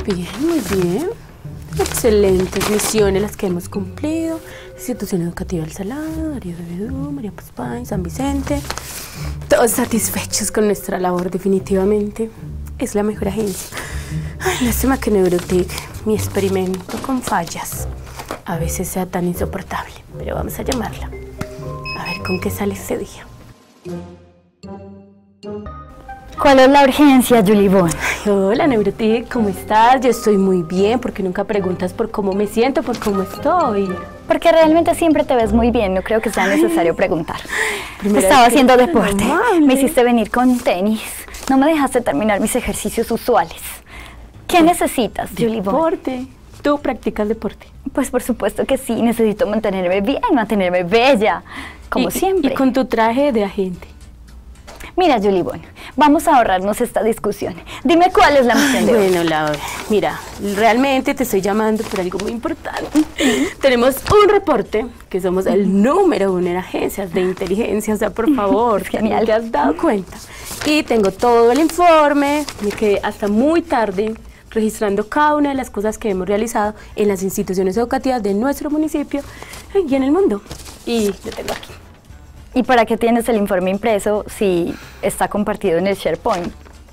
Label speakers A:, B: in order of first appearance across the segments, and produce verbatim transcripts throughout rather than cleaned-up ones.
A: bien, muy bien. Excelentes misiones las que hemos cumplido. Institución Educativa El Salado, Darío de Bedú, María Paz Pay, San Vicente. Todos satisfechos con nuestra labor, definitivamente. Es la mejor agencia. Ay, lástima que Neurotech, mi experimento con fallas, a veces sea tan insoportable. Pero vamos a llamarla. A ver con qué sale ese día.
B: ¿Cuál es la urgencia, Julie Bon?
A: Ay, hola, Neurotech, ¿cómo estás? Yo estoy muy bien, porque nunca preguntas por cómo me siento, por cómo estoy.
B: Porque realmente siempre te ves muy bien, no creo que sea necesario Ay, preguntar.
A: Primera
B: Estaba haciendo deporte,
A: amable.
B: Me hiciste venir con tenis, no me dejaste terminar mis ejercicios usuales. ¿Qué necesitas, Julie Bon?
A: Deporte. ¿Tú practicas deporte?
B: Pues por supuesto que sí, necesito mantenerme bien, mantenerme bella, como
A: y,
B: siempre.
A: Y con tu traje de agente.
B: Mira, Julie Bon, vamos a ahorrarnos esta discusión. Dime cuál es la misión de hoy.
A: Bueno, Laura, mira, realmente te estoy llamando por algo muy importante. Tenemos un reporte que somos el número uno en agencias de inteligencia, o sea, por favor,
B: Genial.
A: ¿te has dado cuenta? Y tengo todo el informe, me quedé hasta muy tarde registrando cada una de las cosas que hemos realizado en las instituciones educativas de nuestro municipio y en el mundo. Y lo tengo aquí.
B: ¿Y para qué tienes el informe impreso si está compartido en el SharePoint?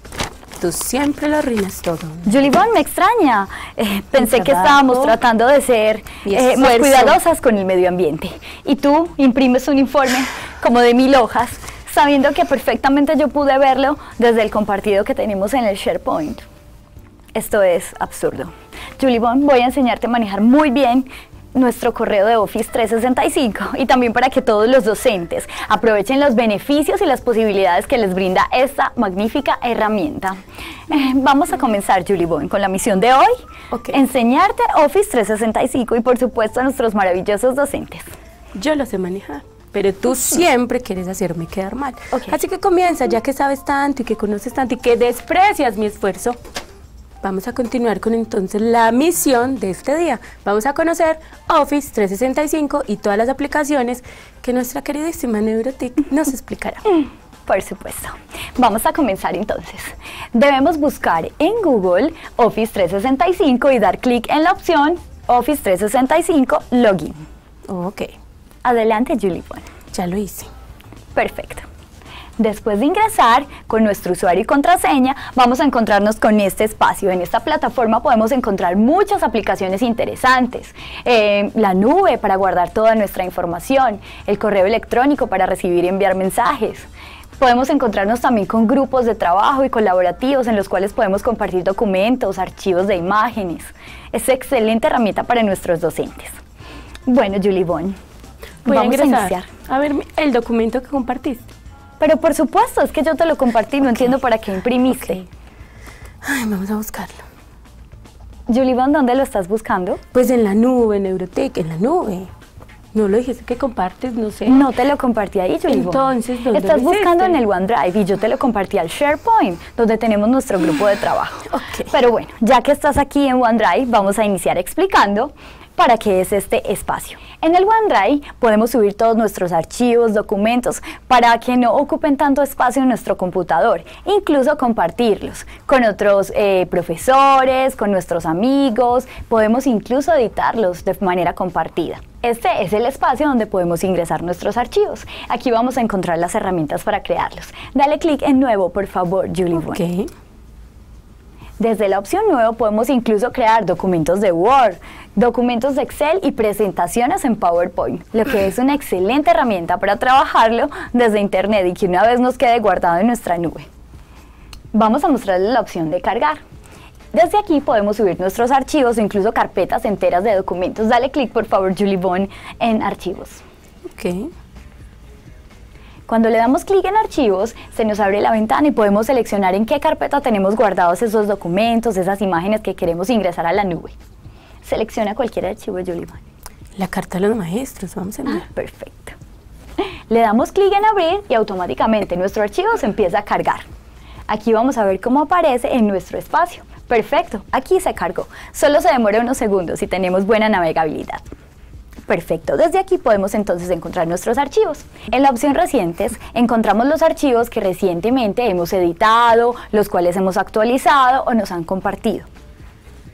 A: Tú siempre lo arruinas todo.
B: Julie Bon, me extraña. Eh, pensé que estábamos tratando de ser eh, más cuidadosas con el medio ambiente. Y tú imprimes un informe como de mil hojas, sabiendo que perfectamente yo pude verlo desde el compartido que tenemos en el SharePoint. Esto es absurdo. Julie Bon, voy a enseñarte a manejar muy bien nuestro correo de Office trescientos sesenta y cinco y también para que todos los docentes aprovechen los beneficios y las posibilidades que les brinda esta magnífica herramienta. Eh, vamos a comenzar, Julie Bon, con la misión de hoy,
A: okay.
B: Enseñarte Office trescientos sesenta y cinco y por supuesto a nuestros maravillosos docentes.
A: Yo lo sé manejar, pero tú siempre quieres hacerme quedar mal.
B: Okay.
A: Así que comienza, ya que sabes tanto y que conoces tanto y que desprecias mi esfuerzo. Vamos a continuar con entonces la misión de este día. Vamos a conocer Office trescientos sesenta y cinco y todas las aplicaciones que nuestra queridísima Neurotech nos explicará.
B: Por supuesto. Vamos a comenzar entonces. Debemos buscar en Google Office trescientos sesenta y cinco y dar clic en la opción Office trescientos sesenta y cinco Login.
A: Ok.
B: Adelante, Julie Bon.
A: Ya lo hice.
B: Perfecto. Después de ingresar con nuestro usuario y contraseña, vamos a encontrarnos con este espacio. En esta plataforma podemos encontrar muchas aplicaciones interesantes. Eh, la nube para guardar toda nuestra información, el correo electrónico para recibir y enviar mensajes. Podemos encontrarnos también con grupos de trabajo y colaborativos en los cuales podemos compartir documentos, archivos de imágenes. Es excelente herramienta para nuestros docentes. Bueno, Julie Bon,
A: Voy
B: vamos
A: a,
B: a iniciar.
A: A ver el documento que compartiste.
B: Pero por supuesto, es que yo te lo compartí, no okay. entiendo para qué imprimiste.
A: Okay. Ay, vamos a buscarlo.
B: Julie Bon, ¿dónde lo estás buscando?
A: Pues en la nube, Neurotech, en la nube. No lo dijiste que compartes, no sé.
B: No te lo compartí ahí, Julie Bon.
A: Entonces, ¿dónde
B: Estás
A: lo
B: buscando
A: hiciste?
B: en el OneDrive y yo te lo compartí al SharePoint, donde tenemos nuestro grupo de trabajo.
A: Okay.
B: Pero bueno, ya que estás aquí en OneDrive, vamos a iniciar explicando para qué es este espacio. En el OneDrive podemos subir todos nuestros archivos, documentos, para que no ocupen tanto espacio en nuestro computador, incluso compartirlos con otros eh, profesores, con nuestros amigos, podemos incluso editarlos de manera compartida. Este es el espacio donde podemos ingresar nuestros archivos. Aquí vamos a encontrar las herramientas para crearlos. Dale clic en Nuevo, por favor, Julie Bon.
A: Okay.
B: Desde la opción Nuevo podemos incluso crear documentos de Word, documentos de Excel y presentaciones en PowerPoint, lo que es una excelente herramienta para trabajarlo desde Internet y que una vez nos quede guardado en nuestra nube. Vamos a mostrarles la opción de cargar. Desde aquí podemos subir nuestros archivos o incluso carpetas enteras de documentos. Dale clic, por favor, Julie Bon, en Archivos.
A: Ok.
B: Cuando le damos clic en archivos, se nos abre la ventana y podemos seleccionar en qué carpeta tenemos guardados esos documentos, esas imágenes que queremos ingresar a la nube. Selecciona cualquier archivo, Julie Bon.
A: La carta de los maestros, vamos a ver.
B: Ah, perfecto. Le damos clic en abrir y automáticamente nuestro archivo se empieza a cargar. Aquí vamos a ver cómo aparece en nuestro espacio. Perfecto, aquí se cargó. Solo se demora unos segundos y tenemos buena navegabilidad. Perfecto, desde aquí podemos entonces encontrar nuestros archivos. En la opción Recientes encontramos los archivos que recientemente hemos editado, los cuales hemos actualizado o nos han compartido.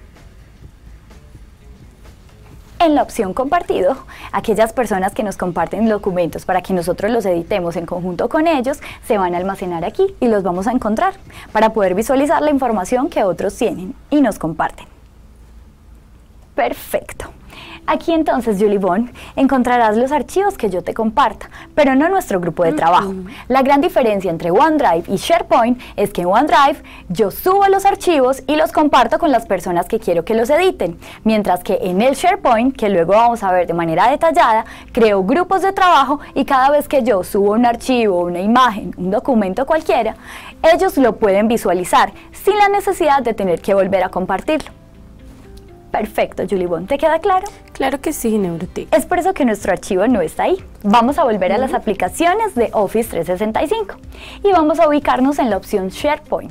B: en la opción compartido, aquellas personas que nos comparten documentos para que nosotros los editemos en conjunto con ellos, se van a almacenar aquí y los vamos a encontrar para poder visualizar la información que otros tienen y nos comparten. Perfecto. Aquí entonces, Julie Bon, encontrarás los archivos que yo te comparta, pero no nuestro grupo de trabajo. Mm-hmm. La gran diferencia entre OneDrive y SharePoint es que en OneDrive yo subo los archivos y los comparto con las personas que quiero que los editen, mientras que en el SharePoint, que luego vamos a ver de manera detallada, creo grupos de trabajo y cada vez que yo subo un archivo, una imagen, un documento cualquiera, ellos lo pueden visualizar sin la necesidad de tener que volver a compartirlo. Perfecto, Julie Bon, ¿te queda claro?
A: Claro que sí, Neurotic.
B: Es por eso que nuestro archivo no está ahí. Vamos a volver a las aplicaciones de Office trescientos sesenta y cinco y vamos a ubicarnos en la opción SharePoint.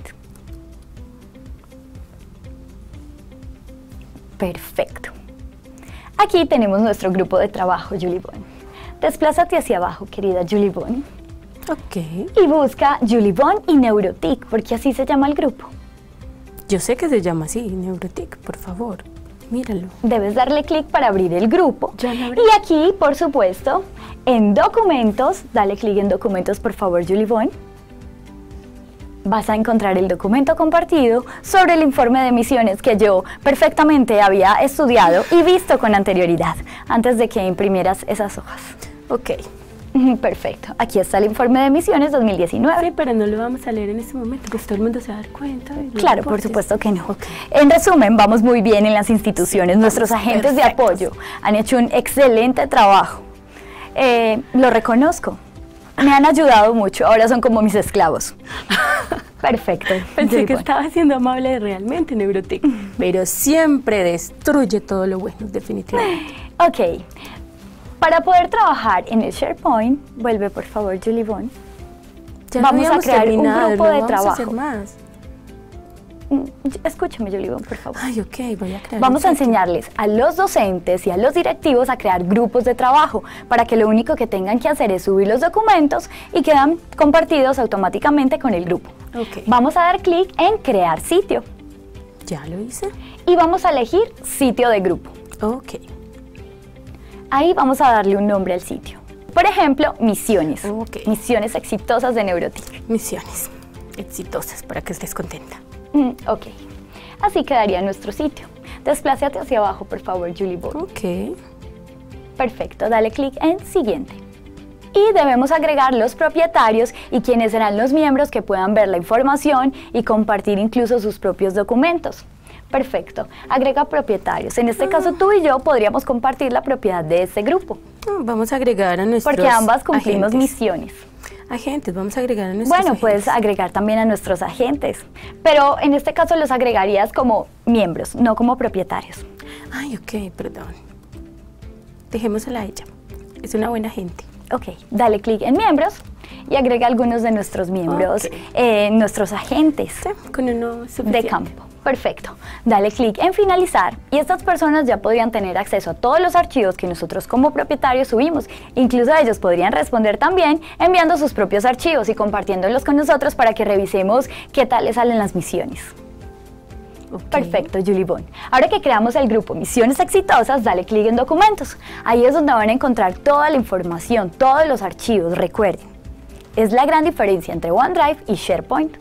B: Perfecto. Aquí tenemos nuestro grupo de trabajo, Julie Bon. Desplázate hacia abajo, querida Julie Bon.
A: Ok.
B: Y busca Julie Bon y Neurotic, porque así se llama el grupo.
A: Yo sé que se llama así, Neurotic, por favor. Míralo.
B: Debes darle clic para abrir el grupo.
A: Ya lo abrí.
B: Y aquí, por supuesto, en documentos, dale clic en documentos, por favor, Julie Bon. Vas a encontrar el documento compartido sobre el informe de emisiones que yo perfectamente había estudiado y visto con anterioridad, antes de que imprimieras esas hojas.
A: Ok.
B: Perfecto. Aquí está el informe de emisiones dos mil diecinueve.
A: Sí, pero no lo vamos a leer en este momento, pues todo el mundo se va a dar cuenta.
B: Claro, por supuesto que no. Okay. En resumen, vamos muy bien en las instituciones. Sí, nuestros agentes perfectos de apoyo han hecho un excelente trabajo. Eh, lo reconozco. Me han ayudado mucho. Ahora son como mis esclavos. Perfecto.
A: Pensé que estaba siendo amable realmente, Neurotic, pero siempre destruye todo lo bueno, definitivamente.
B: Ok. Para poder trabajar en el SharePoint, vuelve por favor, Julie Bon.
A: Ya
B: vamos a crear un grupo
A: no
B: de
A: vamos
B: trabajo.
A: A hacer más.
B: Escúchame, Julie Bon, por favor.
A: Ay, ok, voy a crear.
B: Vamos a enseñarles a los docentes y a los directivos a crear grupos de trabajo para que lo único que tengan que hacer es subir los documentos y quedan compartidos automáticamente con el grupo.
A: Okay.
B: Vamos a dar clic en crear sitio.
A: Ya lo hice.
B: Y vamos a elegir sitio de grupo.
A: Ok.
B: Ahí vamos a darle un nombre al sitio. Por ejemplo, misiones.
A: Okay.
B: Misiones exitosas de Neurotic.
A: Misiones exitosas, para que estés contenta.
B: Mm, ok. Así quedaría nuestro sitio. Desplázate hacia abajo, por favor, Julie Bon.
A: Ok.
B: Perfecto, dale clic en siguiente. Y debemos agregar los propietarios y quienes serán los miembros que puedan ver la información y compartir incluso sus propios documentos. Perfecto, agrega propietarios. En este ah. caso tú y yo podríamos compartir la propiedad de este grupo.
A: Vamos a agregar a nuestros
B: Porque ambas cumplimos
A: agentes.
B: misiones.
A: Agentes, vamos a agregar a nuestros
B: Bueno,
A: agentes.
B: puedes agregar también a nuestros agentes, pero en este caso los agregarías como miembros, no como propietarios.
A: Ay, ok, perdón. Dejémosela a ella, es una buena gente.
B: Ok, dale clic en miembros y agrega algunos de nuestros miembros, okay. eh, nuestros agentes
A: sí, con uno
B: de campo. Perfecto. Dale clic en finalizar y estas personas ya podrían tener acceso a todos los archivos que nosotros como propietarios subimos. Incluso ellos podrían responder también enviando sus propios archivos y compartiéndolos con nosotros para que revisemos qué tal les salen las misiones. Okay. Perfecto, Julie Bon. Ahora que creamos el grupo Misiones Exitosas, dale clic en Documentos. Ahí es donde van a encontrar toda la información, todos los archivos, recuerden. Es la gran diferencia entre OneDrive y SharePoint.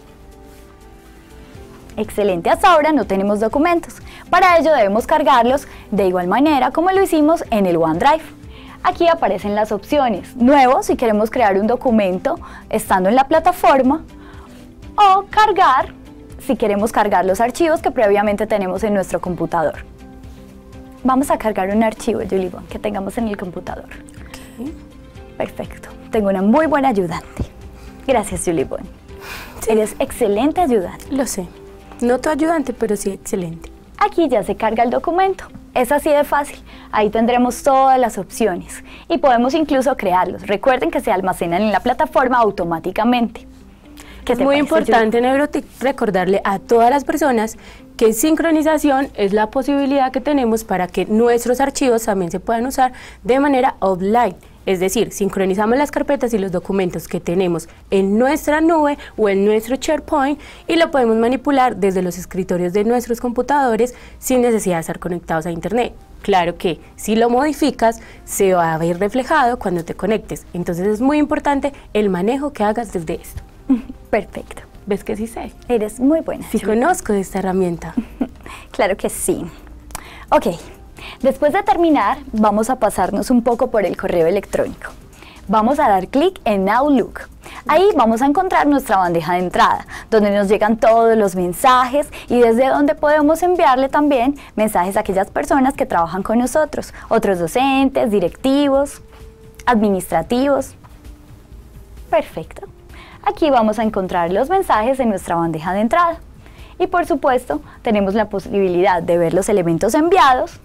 B: Excelente, hasta ahora no tenemos documentos. Para ello debemos cargarlos de igual manera como lo hicimos en el OneDrive. Aquí aparecen las opciones. Nuevo, si queremos crear un documento estando en la plataforma, o cargar, si queremos cargar los archivos que previamente tenemos en nuestro computador. Vamos a cargar un archivo, Julie Bon, que tengamos en el computador.
A: Okay.
B: Perfecto, tengo una muy buena ayudante. Gracias, Julie Bon. Sí. Eres excelente ayudante.
A: Lo sé. No tu ayudante, pero sí excelente.
B: Aquí ya se carga el documento. Es así de fácil. Ahí tendremos todas las opciones y podemos incluso crearlos. Recuerden que se almacenan en la plataforma automáticamente.
A: Es muy importante, Neurotic, recordarle a todas las personas que sincronización es la posibilidad que tenemos para que nuestros archivos también se puedan usar de manera offline. Es decir, sincronizamos las carpetas y los documentos que tenemos en nuestra nube o en nuestro SharePoint y lo podemos manipular desde los escritorios de nuestros computadores sin necesidad de estar conectados a Internet. claro que si lo modificas se va a ver reflejado cuando te conectes. Entonces es muy importante el manejo que hagas desde esto.
B: Perfecto.
A: ¿Ves que sí sé?
B: Eres muy buena.
A: Sí, conozco de esta herramienta.
B: Claro que sí. Ok, después de terminar vamos a pasarnos un poco por el correo electrónico. Vamos a dar clic en Outlook. Ahí vamos a encontrar nuestra bandeja de entrada, donde nos llegan todos los mensajes y desde donde podemos enviarle también mensajes a aquellas personas que trabajan con nosotros, otros docentes, directivos, administrativos. Perfecto. Aquí vamos a encontrar los mensajes en nuestra bandeja de entrada. Y por supuesto, tenemos la posibilidad de ver los elementos enviados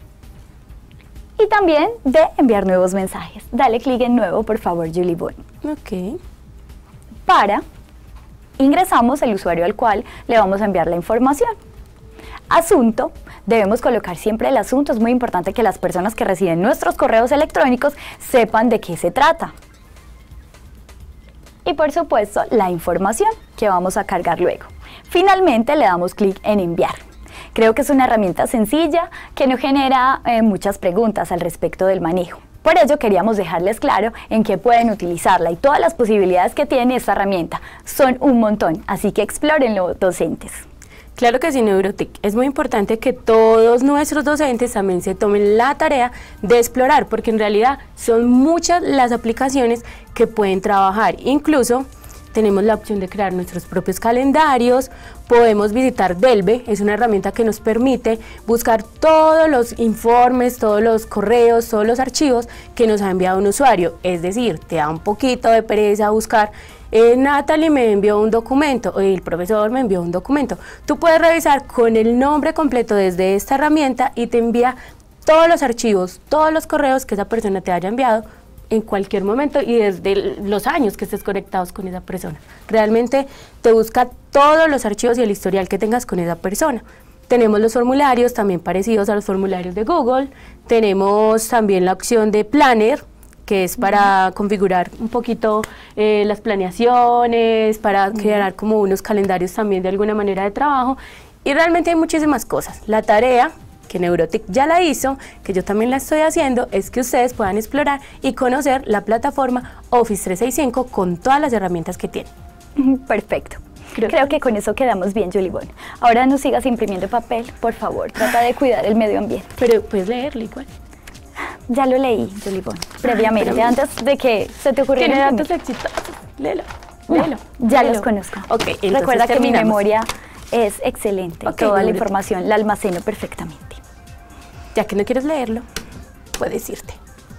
B: y también de enviar nuevos mensajes. Dale clic en nuevo, por favor, Julie Bonne.
A: Ok.
B: Para, ingresamos el usuario al cual le vamos a enviar la información. Asunto, debemos colocar siempre el asunto. Es muy importante que las personas que reciben nuestros correos electrónicos sepan de qué se trata. Y por supuesto, la información que vamos a cargar luego. Finalmente, le damos clic en enviar. Creo que es una herramienta sencilla que no genera eh, muchas preguntas al respecto del manejo. Por ello queríamos dejarles claro en qué pueden utilizarla y todas las posibilidades que tiene esta herramienta. Son un montón, así que explórenlo, docentes.
A: Claro que sí, Neurotic. Es muy importante que todos nuestros docentes también se tomen la tarea de explorar, porque en realidad son muchas las aplicaciones que pueden trabajar. Incluso tenemos la opción de crear nuestros propios calendarios, podemos visitar Delve, es una herramienta que nos permite buscar todos los informes, todos los correos, todos los archivos que nos ha enviado un usuario. Es decir, te da un poquito de pereza buscar, eh, Natalie me envió un documento, o el profesor me envió un documento. Tú puedes revisar con el nombre completo desde esta herramienta y te envía todos los archivos, todos los correos que esa persona te haya enviado en cualquier momento y desde los años que estés conectados con esa persona. Realmente te busca todos los archivos y el historial que tengas con esa persona. Tenemos los formularios también parecidos a los formularios de Google. Tenemos también la opción de Planner, que es para uh-huh. configurar un poquito eh, las planeaciones, para uh-huh. crear como unos calendarios también de alguna manera de trabajo. Y realmente hay muchísimas cosas. La tarea que Neurotic ya la hizo, que yo también la estoy haciendo, es que ustedes puedan explorar y conocer la plataforma Office trescientos sesenta y cinco con todas las herramientas que tiene.
B: Perfecto. Creo, Creo que con eso quedamos bien, Julie Bonne. Ahora no sigas imprimiendo papel, por favor, trata de cuidar el medio ambiente.
A: Pero puedes leerlo igual.
B: Ya lo leí, Julie Bonne, previamente, Ay, antes de que se te ocurriera.
A: Tiene datos exitosos, léelo, léelo.
B: No, ya
A: léelo.
B: los conozco.
A: Okay,
B: recuerda que
A: terminamos.
B: mi memoria es excelente,
A: Okay,
B: toda la información la almaceno perfectamente.
A: Ya que no quieres leerlo, puedes irte.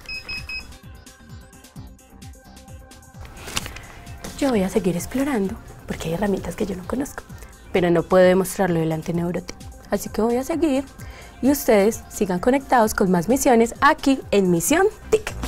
A: Yo voy a seguir explorando, porque hay herramientas que yo no conozco, pero no puedo demostrarlo delante de Neurotic. Así que voy a seguir y ustedes sigan conectados con más misiones aquí en Misión T I C.